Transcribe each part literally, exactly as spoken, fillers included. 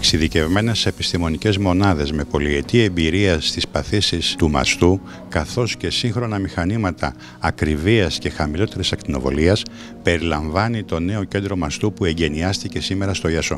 Εξειδικευμένες επιστημονικές μονάδες με πολυετή εμπειρία στις παθήσεις του μαστού, καθώς και σύγχρονα μηχανήματα ακριβίας και χαμηλότερης ακτινοβολίας, περιλαμβάνει το νέο κέντρο μαστού που εγκαινιάστηκε σήμερα στο Ιασό.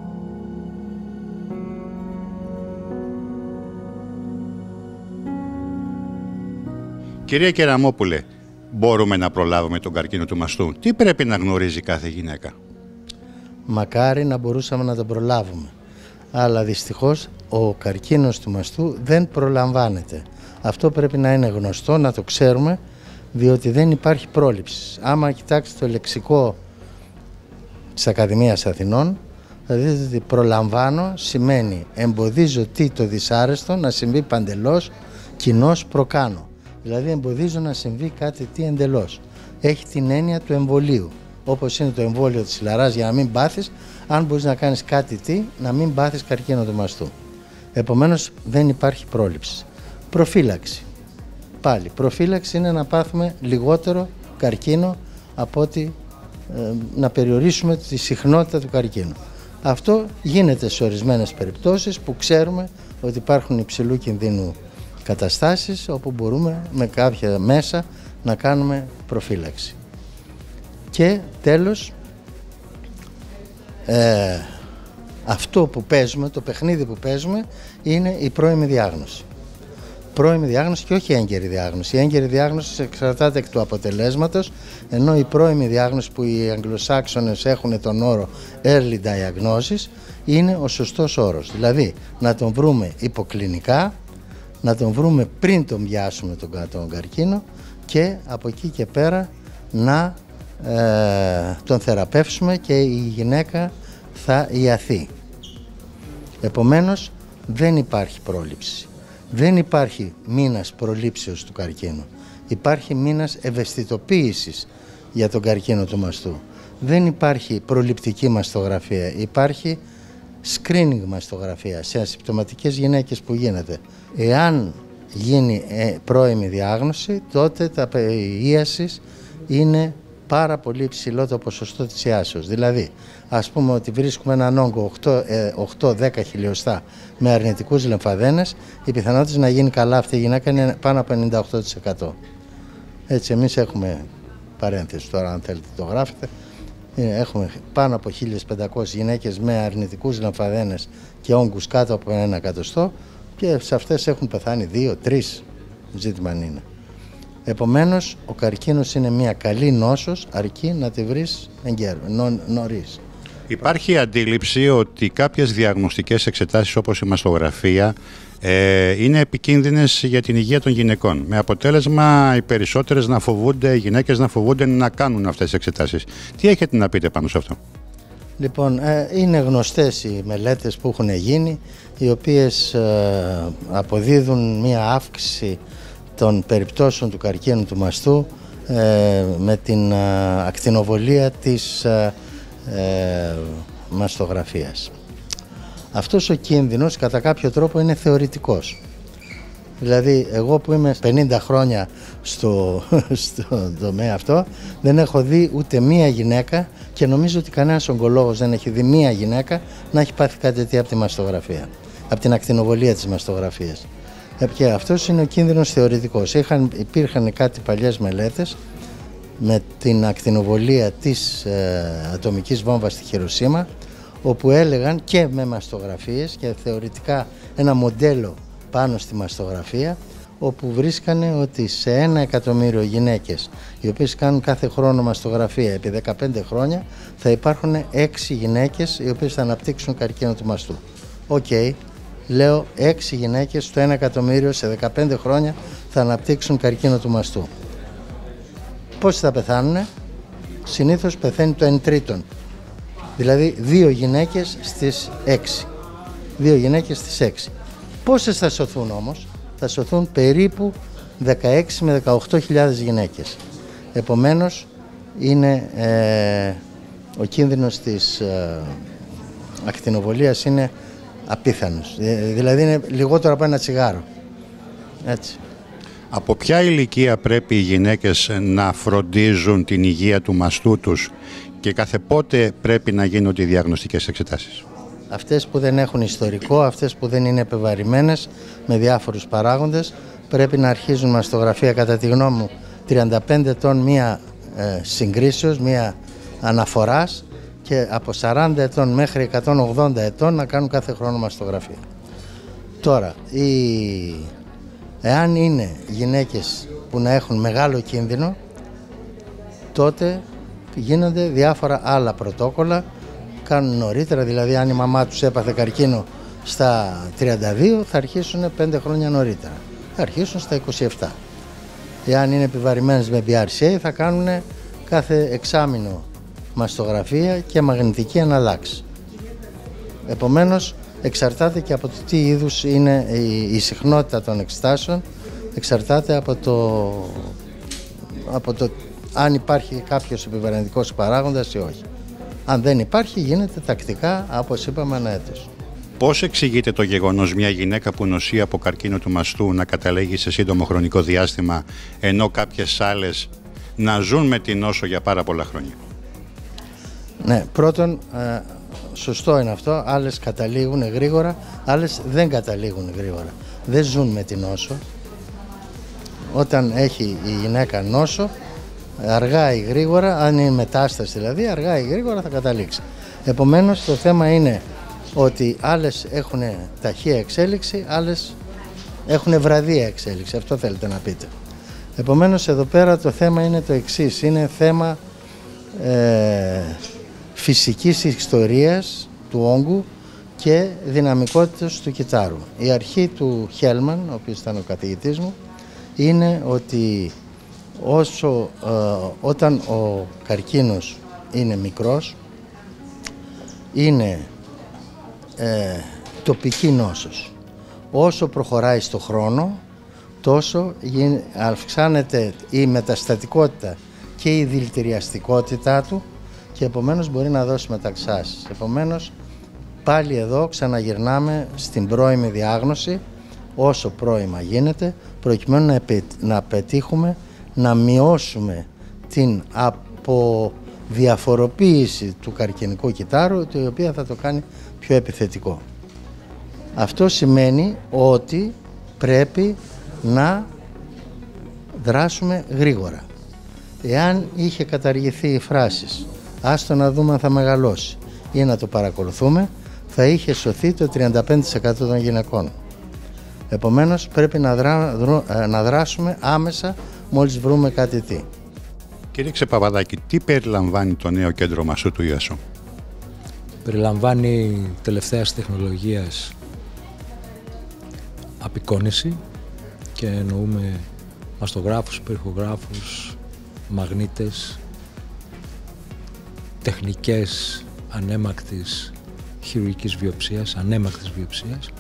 Κυρία Κεραμόπουλε, μπορούμε να προλάβουμε τον καρκίνο του μαστού? Τι πρέπει να γνωρίζει κάθε γυναίκα? Μακάρι να μπορούσαμε να τον προλάβουμε. Αλλά δυστυχώς ο καρκίνος του μαστού δεν προλαμβάνεται. Αυτό πρέπει να είναι γνωστό, να το ξέρουμε, διότι δεν υπάρχει πρόληψη. Άμα κοιτάξετε το λεξικό της Ακαδημίας Αθηνών, θα δείτε ότι προλαμβάνω σημαίνει εμποδίζω τι το δυσάρεστο να συμβεί παντελώς, κοινώς προκάνω. Δηλαδή εμποδίζω να συμβεί κάτι τι εντελώς. Έχει την έννοια του εμβολίου. Όπως είναι το εμβόλιο της χιλαράς για να μην πάθεις, αν μπορείς να κάνεις κάτι τι, να μην πάθεις καρκίνο του μαστού. Επομένως δεν υπάρχει πρόληψη. Προφύλαξη. Πάλι, προφύλαξη είναι να πάθουμε λιγότερο καρκίνο από ότι ε, να περιορίσουμε τη συχνότητα του καρκίνου. Αυτό γίνεται σε ορισμένες περιπτώσεις που ξέρουμε ότι υπάρχουν υψηλού κινδύνου καταστάσεις όπου μπορούμε με κάποια μέσα να κάνουμε προφύλαξη. Και τέλος, ε, αυτό που παίζουμε, το παιχνίδι που παίζουμε είναι η πρώιμη διάγνωση. Πρώιμη διάγνωση και όχι έγκαιρη διάγνωση. Η έγκαιρη διάγνωση εξαρτάται εκ του αποτελέσματος, ενώ η πρώιμη διάγνωση που οι Αγγλοσάξονες έχουν τον όρο early diagnosis είναι ο σωστός όρος. Δηλαδή να τον βρούμε υποκλινικά, να τον βρούμε πριν τον πιάσουμε τον, τον καρκίνο και από εκεί και πέρα να ε, τον θεραπεύσουμε και η γυναίκα θα ιαθεί. Επομένως δεν υπάρχει πρόληψη. Δεν υπάρχει μήνας προλήψεως του καρκίνου. Υπάρχει μήνας ευαισθητοποίησης για τον καρκίνο του μαστού. Δεν υπάρχει προληπτική μαστογραφία. Υπάρχει screening μαστογραφία σε ασυμπτωματικές γυναίκες που γίνεται. Εάν γίνει ε, πρώιμη διάγνωση, τότε τα ίασης είναι πάρα πολύ υψηλό το ποσοστό της ιάσεως. Δηλαδή, ας πούμε ότι βρίσκουμε έναν όγκο οκτώ δέκα χιλιοστά με αρνητικούς λεμφαδένες, η πιθανότητα να γίνει καλά αυτή η γυναίκα είναι πάνω από ενενήντα οκτώ τοις εκατό. Έτσι, εμείς έχουμε, παρένθεση τώρα αν θέλετε το γράφετε, έχουμε πάνω από χίλιες πεντακόσιες γυναίκες με αρνητικούς λεμφαδένες και όγκους κάτω από ένα εκατοστό και σε αυτές έχουν πεθάνει δύο τρεις, ζήτημα είναι. Επομένως, ο καρκίνος είναι μια καλή νόσος, αρκεί να τη βρεις νο, νωρίς. Υπάρχει αντίληψη ότι κάποιες διαγνωστικές εξετάσεις όπως η μαστογραφία ε, είναι επικίνδυνες για την υγεία των γυναικών. Με αποτέλεσμα οι περισσότερες να φοβούνται, οι γυναίκες να φοβούνται να κάνουν αυτές τις εξετάσεις. Τι έχετε να πείτε πάνω σε αυτό? Λοιπόν, ε, είναι γνωστές οι μελέτες που έχουν γίνει, οι οποίες ε, αποδίδουν μια αύξηση των περιπτώσεων του καρκίνου του μαστού ε, με την ε, ακτινοβολία της ε, ε, μαστογραφίας. Αυτός ο κίνδυνος κατά κάποιο τρόπο είναι θεωρητικός. Δηλαδή εγώ που είμαι πενήντα χρόνια στο, στο τομέα αυτό δεν έχω δει ούτε μία γυναίκα και νομίζω ότι κανένας ογκολόγος δεν έχει δει μία γυναίκα να έχει πάθει κάτι τέτοιο από τη μαστογραφία, από την ακτινοβολία της μαστογραφίας. Και αυτός είναι ο κίνδυνος θεωρητικός. Είχαν, υπήρχαν κάτι παλιές μελέτες με την ακτινοβολία της ε, ατομικής βόμβας στη Χιροσίμα, όπου έλεγαν και με μαστογραφίες και θεωρητικά ένα μοντέλο πάνω στη μαστογραφία, όπου βρίσκανε ότι σε ένα εκατομμύριο γυναίκες οι οποίες κάνουν κάθε χρόνο μαστογραφία επί δεκαπέντε χρόνια θα υπάρχουν έξι γυναίκες οι οποίες θα αναπτύξουν καρκίνο του μαστού. Οκ. Okay. Λέω έξι γυναίκες στο ένα εκατομμύριο σε δεκαπέντε χρόνια θα αναπτύξουν καρκίνο του μαστού. Πώς θα πεθάνουνε? Συνήθως πεθαίνει το εν τρίτον. Δηλαδή δύο γυναίκες στις έξι. Δύο γυναίκες στις έξι. Πόσες θα σωθούν όμως? Θα σωθούν περίπου δεκαέξι με δεκαοκτώ χιλιάδες γυναίκες. Επομένως είναι ε, ο κίνδυνος της ε, ακτινοβολίας είναι απίθανος. Δηλαδή είναι λιγότερο από ένα τσιγάρο. Έτσι. Από ποια ηλικία πρέπει οι γυναίκες να φροντίζουν την υγεία του μαστού τους και κάθε πότε πρέπει να γίνονται οι διαγνωστικές εξετάσεις? αυτές που δεν έχουν ιστορικό, αυτές που δεν είναι επιβαρημένες με διάφορους παράγοντες, πρέπει να αρχίζουν μαστογραφία, κατά τη γνώμη μου, τριάντα πέντε ετών μία ε, συγκρίσεως, μία αναφοράς, και από σαράντα ετών μέχρι εκατόν ογδόντα ετών να κάνουν κάθε χρόνο μαστογραφία. Τώρα, η... εάν είναι γυναίκες που να έχουν μεγάλο κίνδυνο, τότε γίνονται διάφορα άλλα πρωτόκολλα, κάνουν νωρίτερα, δηλαδή αν η μαμά τους έπαθε καρκίνο στα τριάντα δύο, θα αρχίσουν πέντε χρόνια νωρίτερα, θα αρχίσουν στα είκοσι επτά. Εάν είναι επιβαρημένες με μπι αρ σι έι, θα κάνουν κάθε εξάμηνο μαστογραφία και μαγνητική αναλλάξη. Επομένως, εξαρτάται και από το τι είδους είναι η, η συχνότητα των εξετάσεων, εξαρτάται από το, από το αν υπάρχει κάποιος επιβαρυντικός παράγοντας ή όχι. Αν δεν υπάρχει, γίνεται τακτικά, όπως είπαμε, ανά έτος. Πώς εξηγείται το γεγονός μια γυναίκα που νοσεί από καρκίνο του μαστού να καταλήγει σε σύντομο χρονικό διάστημα, ενώ κάποιες άλλες να ζουν με την νόσο για πάρα πολλά χρόνια? Ναι, πρώτον, ε, σωστό είναι αυτό, άλλες καταλήγουν γρήγορα, άλλες δεν καταλήγουν γρήγορα. Δεν ζουν με την νόσο. Όταν έχει η γυναίκα νόσο, αργά ή γρήγορα, αν είναι μετάσταση δηλαδή, αργά ή γρήγορα θα καταλήξει. Επομένως, το θέμα είναι ότι άλλες έχουν ταχεία εξέλιξη, άλλες έχουν βραδία εξέλιξη. Αυτό θέλετε να πείτε. Επομένως, εδώ πέρα το θέμα είναι το εξής. Είναι θέμα ε, φυσικής ιστορίας του όγκου και δυναμικότητας του κυτάρου. Η αρχή του Χέλμαν, ο οποίος ήταν ο καθηγητής μου, είναι ότι όσο, ε, όταν ο καρκίνος είναι μικρός, είναι ε, τοπική νόσος. Όσο προχωράει στο χρόνο, τόσο αυξάνεται η μεταστατικότητα και η δηλητηριαστικότητά του και επομένως μπορεί να δώσει μεταξάσεις. Επομένως, πάλι εδώ ξαναγυρνάμε στην πρώιμη διάγνωση, όσο πρώιμα γίνεται, προκειμένου να, επι, να πετύχουμε να μειώσουμε την αποδιαφοροποίηση του καρκινικού κυτάρου, η οποία θα το κάνει πιο επιθετικό. Αυτό σημαίνει ότι πρέπει να δράσουμε γρήγορα. Εάν είχε καταργηθεί η φράση «άστο να δούμε αν θα μεγαλώσει» ή να το παρακολουθούμε, θα είχε σωθεί το τριάντα πέντε τοις εκατό των γυναικών. Επομένως, πρέπει να, δρά, δρου, να δράσουμε άμεσα μόλις βρούμε κάτι τι. Κύριε Ξεπαπαδάκη, τι περιλαμβάνει το νέο κέντρο μαστού του Ιασού? Περιλαμβάνει τελευταίας τεχνολογίας απεικόνιση, και εννοούμε μαστογράφους, περιχογράφους, μαγνήτες, τεχνικές ανέμακτης χειρουργικής βιοψίας, ανέμακτης βιοψίας.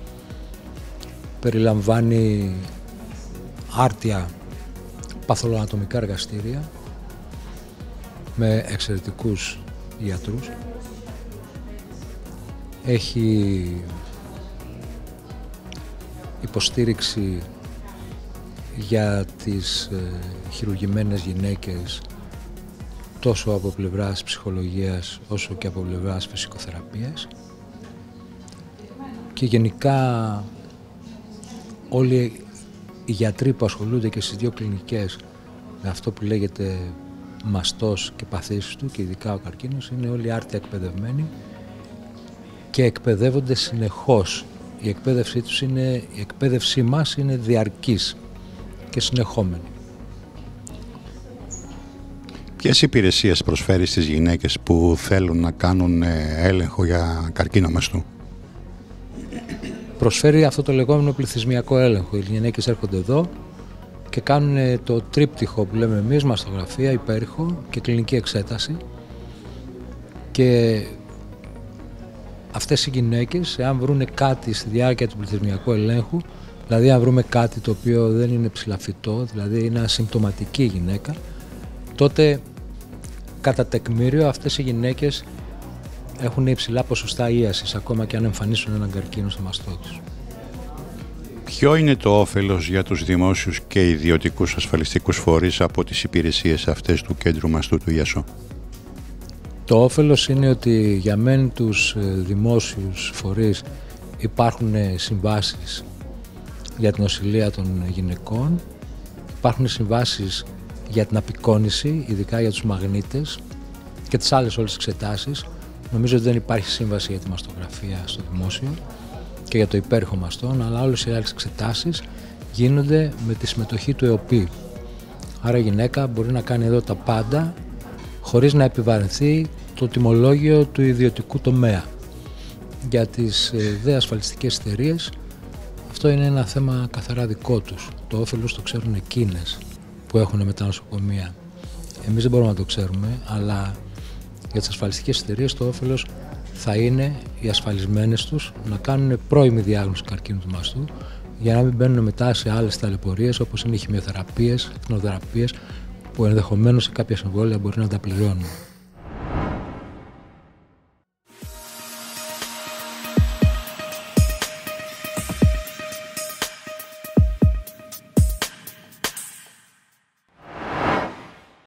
Περιλαμβάνει άρτια παθολογανατομικά εργαστήρια με εξαιρετικούς ιατρούς. Έχει υποστήριξη για τις ε, χειρουργημένες γυναίκες, τόσο από πλευράς ψυχολογίας όσο και από πλευράς φυσικοθεραπείας, και γενικά όλοι οι γιατροί που ασχολούνται και στις δύο κλινικές με αυτό που λέγεται μαστός και παθήσεις του, και ειδικά ο καρκίνος, είναι όλοι άρτια εκπαιδευμένοι και εκπαιδεύονται συνεχώς. Η εκπαίδευσή τους είναι, η εκπαίδευσή μας είναι διαρκής και συνεχόμενη. Ποιες υπηρεσίες προσφέρει στις γυναίκες που θέλουν να κάνουν έλεγχο για καρκίνο μαστού? Προσφέρει αυτό το λεγόμενο πληθυσμιακό έλεγχο. Οι γυναίκες έρχονται εδώ και κάνουν το τρίπτυχο που λέμε εμείς, μαστογραφία, υπέρηχο και κλινική εξέταση, και αυτές οι γυναίκες, εάν βρούνε κάτι στη διάρκεια του πληθυσμιακού ελέγχου, δηλαδή αν βρούμε κάτι το οποίο δεν είναι ψηλαφιτό, δηλαδή είναι ασυμπτωματική γυναίκα, τότε κατά τεκμήριο αυτές οι γυναίκες έχουν υψηλά ποσοστά ίασης, ακόμα και αν εμφανίσουν έναν καρκίνο στο μαστό τους. Ποιο είναι το όφελος για τους δημόσιους και ιδιωτικούς ασφαλιστικούς φορείς από τις υπηρεσίες αυτές του κέντρου μαστού του Ιασού? Το όφελος είναι ότι για μεν τους δημόσιους φορείς υπάρχουν συμβάσεις για την νοσηλεία των γυναικών, υπάρχουν συμβάσεις για την απεικόνηση, ειδικά για τους μαγνήτες και τις άλλες όλες τις εξετάσεις. Νομίζω ότι δεν υπάρχει σύμβαση για τη μαστογραφία στο δημόσιο και για το υπέροχο μαστόν, αλλά όλες οι άλλες εξετάσεις γίνονται με τη συμμετοχή του ΕΟΠΗ. Άρα η γυναίκα μπορεί να κάνει εδώ τα πάντα χωρίς να επιβαρυνθεί το τιμολόγιο του ιδιωτικού τομέα. Για τις δε ασφαλιστικές εταιρείες αυτό είναι ένα θέμα καθαρά δικό τους. Το όφελος το ξέρουν εκείνες που έχουν με τα νοσοκομεία. Εμείς δεν μπορούμε να το ξέρουμε, αλλά για τις ασφαλιστικές εταιρείες το όφελος θα είναι οι ασφαλισμένες τους να κάνουν πρώιμη διάγνωση καρκίνου του μαστού, για να μην μπαίνουν μετά σε άλλες ταλαιπωρίες όπως είναι οι χημειοθεραπείες, ακτινοθεραπείες, που ενδεχομένως σε κάποια συμβόλαια μπορεί να τα πληρώνουν.